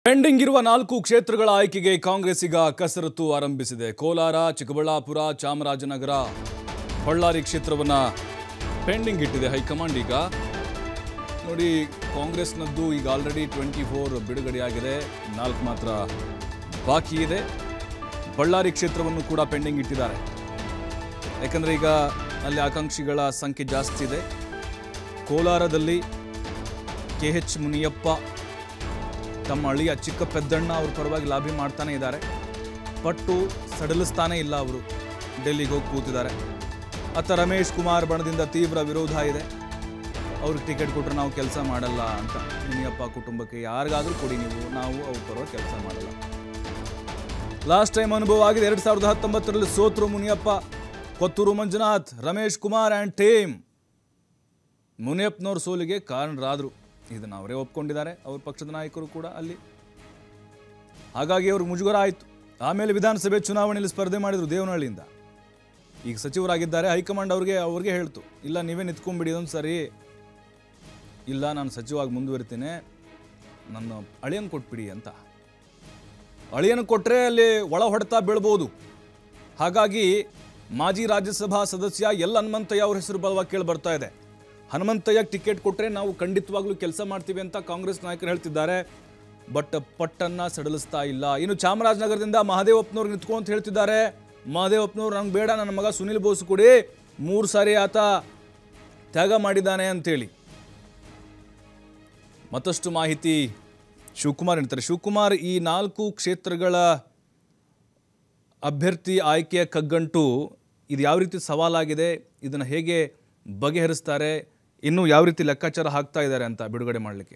Pending ಇರುವ 4 ಕ್ಷೇತ್ರಗಳ ಆಯ್ಕೆಗೆ ಕಾಂಗ್ರೆಸ್ ಈಗ ಕಸರತ್ತು ಆರಂಭಿಸಿದೆ. ಕೋಲಾರ, ಚಿಕ್ಕಬಳ್ಳಾಪುರ, ಚಾಮರಾಜನಗರ, ಬಳ್ಳಾರಿ ಕ್ಷೇತ್ರವನ್ನ ಪೆಂಡಿಂಗ್ ಇಟ್ಟಿದೆ ಹೈಕಮಾಂಡ್. ಈಗ ನೋಡಿ, ಕಾಂಗ್ರೆಸ್ನದ್ದು ಈಗ ಆಲ್ರೆಡಿ 24 ಬಿಡುಗಡೆಯಾಗಿದೆ, 4 ಮಾತ್ರ ಬಾಕಿ ಇದೆ. ಬಳ್ಳಾರಿ ಕ್ಷೇತ್ರವನ್ನು ಕೂಡ ಪೆಂಡಿಂಗ್ ಇಟ್ಟಿದ್ದಾರೆ, ಯಾಕಂದ್ರೆ ಈಗ ಅಲ್ಲಿ ಆಕಾಂಕ್ಷಿಗಳ ಸಂಖ್ಯೆ ಜಾಸ್ತಿ ಇದೆ. ಕೋಲಾರದಲ್ಲಿ KH ಮುನಿಯಪ್ಪ ತಮ್ಮ ಅಳಿಯ ಚಿಕ್ಕ ಪೆದ್ದಣ್ಣ ಅವ್ರ ಪರವಾಗಿ ಲಾಬಿ ಮಾಡ್ತಾನೆ ಇದ್ದಾರೆ. ಪಟ್ಟು ಸಡಿಲಿಸ್ತಾನೆ ಇಲ್ಲ, ಅವರು ಡೆಲ್ಲಿಗೆ ಹೋಗಿ ಕೂತಿದ್ದಾರೆ. ಅತ್ತ ರಮೇಶ್ ಕುಮಾರ್ ಬಣದಿಂದ ತೀವ್ರ ವಿರೋಧ ಇದೆ. ಅವ್ರಿಗೆ ಟಿಕೆಟ್ ಕೊಟ್ಟರೆ ನಾವು ಕೆಲಸ ಮಾಡಲ್ಲ ಅಂತ. ಮುನಿಯಪ್ಪ ಕುಟುಂಬಕ್ಕೆ ಯಾರಿಗಾದರೂ ಕೊಡಿ ನೀವು, ನಾವು ಅವ್ರ ಪರವಾಗಿ ಕೆಲಸ ಮಾಡಲ್ಲ. ಲಾಸ್ಟ್ ಟೈಮ್ ಅನುಭವ ಆಗಿದೆ. 2019ರಲ್ಲಿ ಸೋತರು ಮುನಿಯಪ್ಪ. ಕೊತ್ತೂರು ಮಂಜುನಾಥ್, ರಮೇಶ್ ಕುಮಾರ್ ಆ್ಯಂಡ್ ಟೀಮ್ ಮುನಿಯಪ್ಪನವ್ರ ಸೋಲಿಗೆ ಕಾರಣರಾದರು. ಇದನ್ನು ಅವರೇ ಒಪ್ಕೊಂಡಿದ್ದಾರೆ, ಅವ್ರ ಪಕ್ಷದ ನಾಯಕರು ಕೂಡ ಅಲ್ಲಿ. ಹಾಗಾಗಿ ಅವ್ರಿಗೆ ಮುಜುಗರ ಆಯಿತು. ಆಮೇಲೆ ವಿಧಾನಸಭೆ ಚುನಾವಣೆಯಲ್ಲಿ ಸ್ಪರ್ಧೆ ಮಾಡಿದರು ದೇವನಹಳ್ಳಿಯಿಂದ. ಈಗ ಸಚಿವರಾಗಿದ್ದಾರೆ. ಹೈಕಮಾಂಡ್ ಅವ್ರಿಗೆ ಹೇಳ್ತು, ಇಲ್ಲ ನೀವೇ ನಿಂತ್ಕೊಂಡ್ಬಿಡಿ, ಇದೊಂದು ಸರಿ ಇಲ್ಲ ನಾನು ಸಚಿವವಾಗಿ ಮುಂದುವರಿತೇನೆ, ನನ್ನ ಅಳಿಯನ್ ಕೊಟ್ಬಿಡಿ ಅಂತ. ಅಳಿಯನ್ ಕೊಟ್ಟರೆ ಅಲ್ಲಿ ಒಳ ಹೊಡೆತ ಬೀಳ್ಬೋದು. ಹಾಗಾಗಿ ಮಾಜಿ ರಾಜ್ಯಸಭಾ ಸದಸ್ಯ ಎಲ್ ಹನುಮಂತಯ್ಯ ಅವ್ರ ಹೆಸರು ಬಲವಾಗಿ ಕೇಳಿ ಬರ್ತಾ ಇದೆ. ಹನುಮಂತಯ್ಯ ಟಿಕೆಟ್ ಕೊಟ್ಟರೆ ನಾವು ಖಂಡಿತವಾಗ್ಲೂ ಕೆಲಸ ಮಾಡ್ತೀವಿ ಅಂತ ಕಾಂಗ್ರೆಸ್ ನಾಯಕರು ಹೇಳ್ತಿದ್ದಾರೆ. ಬಟ್ ಪಟ್ಟನ್ನು ಸಡಿಲಿಸ್ತಾ ಇಲ್ಲ. ಇನ್ನು ಚಾಮರಾಜನಗರದಿಂದ ಮಹದೇವಪ್ಪನವ್ರು ನಿಂತ್ಕೊ ಅಂತ ಹೇಳ್ತಿದ್ದಾರೆ. ಮಹದೇವಪ್ಪನವ್ರು ನಂಗೆ ಬೇಡ, ನನ್ನ ಮಗ ಸುನಿಲ್ ಬೋಸ್ ಕೊಡಿ, 3 ಸಾರಿ ಆತ ತ್ಯಾಗ ಮಾಡಿದ್ದಾನೆ ಅಂತೇಳಿ. ಮತ್ತಷ್ಟು ಮಾಹಿತಿ ಶಿವಕುಮಾರ್ ಹೇಳ್ತಾರೆ. ಶಿವಕುಮಾರ್, ಈ 4 ಕ್ಷೇತ್ರಗಳ ಅಭ್ಯರ್ಥಿ ಆಯ್ಕೆಯ ಕಗ್ಗಂಟು ಇದು ಯಾವ ರೀತಿ ಸವಾಲಾಗಿದೆ, ಇದನ್ನು ಹೇಗೆ ಬಗೆಹರಿಸ್ತಾರೆ, ಇನ್ನು ಯಾವ ರೀತಿ ಲೆಕ್ಕಾಚಾರ ಹಾಕ್ತಾ ಇದ್ದಾರೆ ಅಂತ ಬಿಡುಗಡೆ ಮಾಡಲಿಕ್ಕೆ?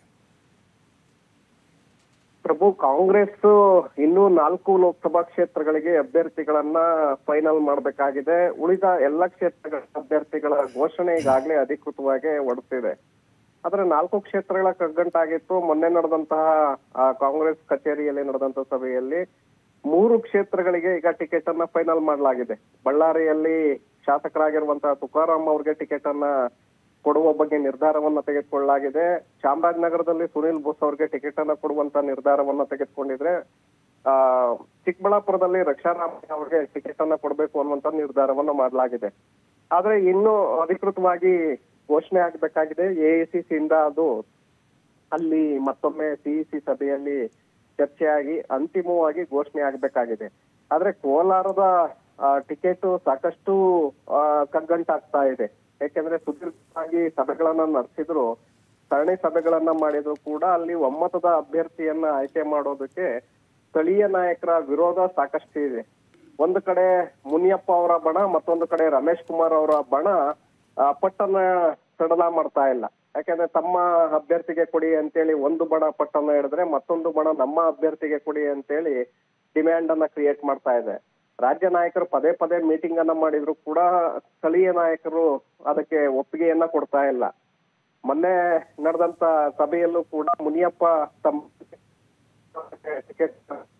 ಪ್ರಭು, ಕಾಂಗ್ರೆಸ್ ಇನ್ನೂ 4 ಲೋಕಸಭಾ ಕ್ಷೇತ್ರಗಳಿಗೆ ಅಭ್ಯರ್ಥಿಗಳನ್ನ ಫೈನಲ್ ಮಾಡಬೇಕಾಗಿದೆ. ಉಳಿದ ಎಲ್ಲ ಕ್ಷೇತ್ರಗಳ ಅಭ್ಯರ್ಥಿಗಳ ಘೋಷಣೆ ಈಗಾಗಲೇ ಅಧಿಕೃತವಾಗಿ ಹೊರಡ್ತಿದೆ. ಆದ್ರೆ 4 ಕ್ಷೇತ್ರಗಳ ಕಗ್ಗಂಟಾಗಿತ್ತು. ಮೊನ್ನೆ ನಡೆದಂತಹ ಕಾಂಗ್ರೆಸ್ ಕಚೇರಿಯಲ್ಲಿ ನಡೆದಂತಹ ಸಭೆಯಲ್ಲಿ 3 ಕ್ಷೇತ್ರಗಳಿಗೆ ಈಗ ಟಿಕೆಟ್ ಅನ್ನ ಫೈನಲ್ ಮಾಡಲಾಗಿದೆ. ಬಳ್ಳಾರಿಯಲ್ಲಿ ಶಾಸಕರಾಗಿರುವಂತಹ ತುಕಾರಾಂ ಅವ್ರಿಗೆ ಟಿಕೆಟ್ ಅನ್ನ ಕೊಡುವ ಬಗ್ಗೆ ನಿರ್ಧಾರವನ್ನ ತೆಗೆದುಕೊಳ್ಳಲಾಗಿದೆ. ಚಾಮರಾಜನಗರದಲ್ಲಿ ಸುನಿಲ್ ಬೋಸ್ ಅವ್ರಿಗೆ ಟಿಕೆಟ್ ಅನ್ನ ಕೊಡುವಂತ ನಿರ್ಧಾರವನ್ನ ತೆಗೆದುಕೊಂಡಿದ್ರೆ, ಚಿಕ್ಕಬಳ್ಳಾಪುರದಲ್ಲಿ ರಕ್ಷಾರಾಮಯ್ಯ ಅವ್ರಿಗೆ ಟಿಕೆಟ್ ಅನ್ನ ಕೊಡಬೇಕು ಅನ್ನುವಂತ ನಿರ್ಧಾರವನ್ನ ಮಾಡಲಾಗಿದೆ. ಆದ್ರೆ ಇನ್ನು ಅಧಿಕೃತವಾಗಿ ಘೋಷಣೆ ಆಗ್ಬೇಕಾಗಿದೆ. AICC ಇಂದ ಅದು ಅಲ್ಲಿ ಮತ್ತೊಮ್ಮೆ CEC ಸಭೆಯಲ್ಲಿ ಚರ್ಚೆಯಾಗಿ ಅಂತಿಮವಾಗಿ ಘೋಷಣೆ ಆಗ್ಬೇಕಾಗಿದೆ. ಆದ್ರೆ ಕೋಲಾರದ ಟಿಕೆಟ್ ಸಾಕಷ್ಟು ಕಗ್ಗಂಟಾಗ್ತಾ ಇದೆ. ಯಾಕೆಂದ್ರೆ ಸುದೀರ್ಘವಾಗಿ ಸಭೆಗಳನ್ನ ನಡೆಸಿದ್ರು, ಸರಣಿ ಸಭೆಗಳನ್ನ ಮಾಡಿದ್ರು ಕೂಡ ಅಲ್ಲಿ ಒಮ್ಮತದ ಅಭ್ಯರ್ಥಿಯನ್ನ ಆಯ್ಕೆ ಮಾಡೋದಕ್ಕೆ ಸ್ಥಳೀಯ ನಾಯಕರ ವಿರೋಧ ಸಾಕಷ್ಟು ಇದೆ. ಒಂದು ಕಡೆ ಮುನಿಯಪ್ಪ ಅವರ ಬಣ, ಮತ್ತೊಂದು ಕಡೆ ರಮೇಶ್ ಕುಮಾರ್ ಅವರ ಬಣ ಪಟ್ಟನ್ನ ಸಡಲ ಮಾಡ್ತಾ ಇಲ್ಲ. ಯಾಕಂದ್ರೆ ತಮ್ಮ ಅಭ್ಯರ್ಥಿಗೆ ಕೊಡಿ ಅಂತೇಳಿ ಒಂದು ಬಣ ಪಟ್ಟನ್ನ ಹಿಡಿದ್ರೆ, ಮತ್ತೊಂದು ಬಣ ನಮ್ಮ ಅಭ್ಯರ್ಥಿಗೆ ಕೊಡಿ ಅಂತೇಳಿ ಡಿಮ್ಯಾಂಡ್ ಅನ್ನ ಕ್ರಿಯೇಟ್ ಮಾಡ್ತಾ ಇದೆ. ರಾಜ್ಯ ನಾಯಕರು ಪದೇ ಪದೇ ಮೀಟಿಂಗ್ ಅನ್ನ ಮಾಡಿದ್ರು ಕೂಡ ಸ್ಥಳೀಯ ನಾಯಕರು ಅದಕ್ಕೆ ಒಪ್ಪಿಗೆಯನ್ನ ಕೊಡ್ತಾ ಇಲ್ಲ. ಮೊನ್ನೆ ನಡೆದಂತ ಸಭೆಯಲ್ಲೂ ಕೂಡ ಮುನಿಯಪ್ಪ ತಮ್ಮ ಟಿಕೆಟ್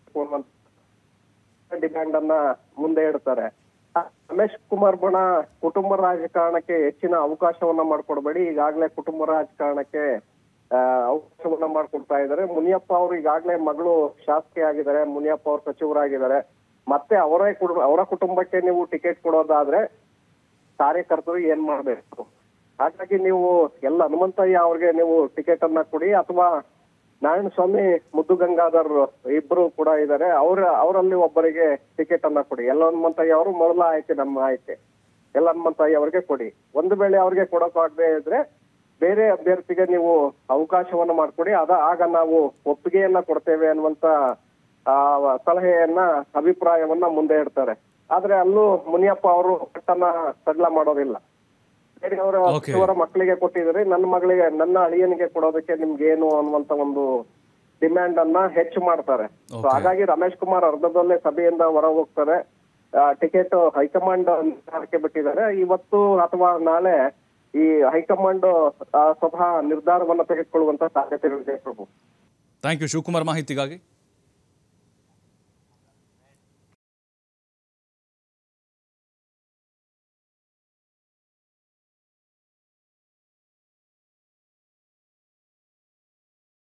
ಡಿಮ್ಯಾಂಡ್ ಅನ್ನ ಮುಂದೆ ಇಡ್ತಾರೆ. ರಮೇಶ್ ಕುಮಾರ್ ಬಣ ಕುಟುಂಬ ರಾಜಕಾರಣಕ್ಕೆ ಹೆಚ್ಚಿನ ಅವಕಾಶವನ್ನ ಮಾಡ್ಕೊಡ್ಬೇಡಿ, ಈಗಾಗಲೇ ಕುಟುಂಬ ರಾಜಕಾರಣಕ್ಕೆ ಅವಕಾಶವನ್ನ ಮಾಡ್ಕೊಡ್ತಾ ಇದ್ದಾರೆ. ಮುನಿಯಪ್ಪ ಅವರು ಈಗಾಗಲೇ ಮಗಳು ಶಾಸಕಿ ಆಗಿದ್ದಾರೆ, ಮುನಿಯಪ್ಪ ಅವರು ಸಚಿವರಾಗಿದ್ದಾರೆ. ಮತ್ತೆ ಅವರ ಕುಟುಂಬಕ್ಕೆ ನೀವು ಟಿಕೆಟ್ ಕೊಡೋದಾದ್ರೆ ಕಾರ್ಯಕರ್ತರು ಏನ್ ಮಾಡ್ಬೇಕು? ಹಾಗಾಗಿ ನೀವು ಎಲ್ಲ ಹನುಮಂತಯ್ಯ ಅವ್ರಿಗೆ ನೀವು ಟಿಕೆಟ್ ಅನ್ನ ಕೊಡಿ, ಅಥವಾ ನಾರಾಯಣ ಸ್ವಾಮಿ, ಮುದ್ದು ಗಂಗಾಧರ್ ಇಬ್ರು ಕೂಡ ಇದ್ದಾರೆ, ಅವರಲ್ಲಿ ಒಬ್ಬರಿಗೆ ಟಿಕೆಟ್ ಅನ್ನ ಕೊಡಿ. ಎಲ್ಲ ಹನುಮಂತಯ್ಯ ಅವರು ಮೊದಲ ಆಯ್ಕೆ, ನಮ್ಮ ಆಯ್ಕೆ ಎಲ್ಲ ಹನುಮಂತಯ್ಯ ಅವ್ರಿಗೆ ಕೊಡಿ. ಒಂದು ವೇಳೆ ಅವ್ರಿಗೆ ಕೊಡೋಕಾಗದೆ ಇದ್ರೆ ಬೇರೆ ಅಭ್ಯರ್ಥಿಗೆ ನೀವು ಅವಕಾಶವನ್ನ ಮಾಡ್ಕೊಡಿ, ಆಗ ನಾವು ಒಪ್ಪಿಗೆಯನ್ನ ಕೊಡ್ತೇವೆ ಅನ್ನುವಂತ ಸಲಹೆಯನ್ನ, ಅಭಿಪ್ರಾಯವನ್ನ ಮುಂದೆ ಇಡ್ತಾರೆ. ಆದ್ರೆ ಅಲ್ಲೂ ಮುನಿಯಪ್ಪ ಅವರು ಪಟ್ಟನ್ನ ಸಡ್ಲ ಮಾಡೋದಿಲ್ಲ. ಬೇರೆಯವರ ಸಚಿವರ ಮಕ್ಕಳಿಗೆ ಕೊಟ್ಟಿದ್ರೆ ನನ್ನ ಅಳಿಯನಿಗೆ ಕೊಡೋದಕ್ಕೆ ನಿಮ್ಗೇನು ಅನ್ನುವಂತ ಒಂದು ಡಿಮ್ಯಾಂಡ್ ಅನ್ನ ಹೆಚ್ಚು ಮಾಡ್ತಾರೆ. ಹಾಗಾಗಿ ರಮೇಶ್ ಕುಮಾರ್ ಅರ್ಧದಲ್ಲೇ ಸಭೆಯಿಂದ ಹೊರ ಹೋಗ್ತಾರೆ. ಟಿಕೆಟ್ ಹೈಕಮಾಂಡ್ ನಿರ್ಧಾರಕ್ಕೆ ಬಿಟ್ಟಿದ್ದಾರೆ. ಇವತ್ತು ಅಥವಾ ನಾಳೆ ಈ ಹೈಕಮಾಂಡ್ ಸ್ವತಃ ನಿರ್ಧಾರವನ್ನ ತೆಗೆದುಕೊಳ್ಳುವಂತ ಸಾಧ್ಯತೆಗಳಿದೆ ಪ್ರಭು. ಥ್ಯಾಂಕ್ ಯು ಶಿವಕುಮಾರ್ ಮಾಹಿತಿಗಾಗಿ.